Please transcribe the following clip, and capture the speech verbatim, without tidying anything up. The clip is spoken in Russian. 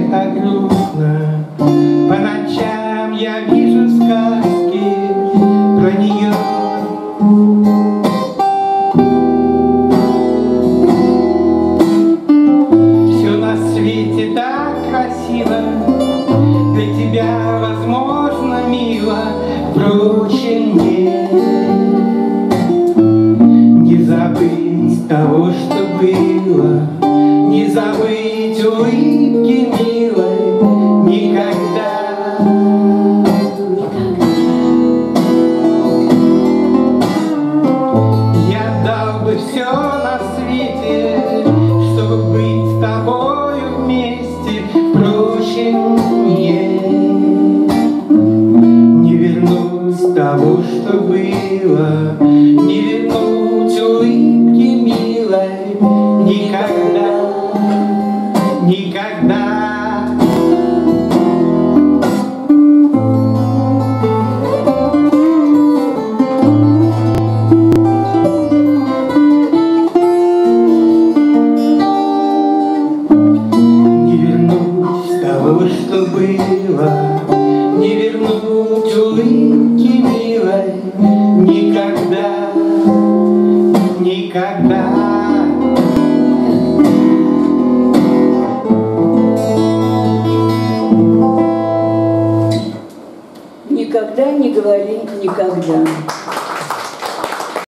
мне так грустно. По ночам я вижу сказки про нее. Все на свете так красиво, для тебя, возможно, мило. Впрочем, мне не забыть того, что было, не забыть улыбки милой никогда. Я дал бы все на свете, чтобы быть с тобою вместе. Впрочем, мне не вернуть того, что было, не вернуть улыбки милой никогда, никогда. Не вернуть того, что было, не вернуть улыбки милой никогда, никогда. Никогда не говори никогда.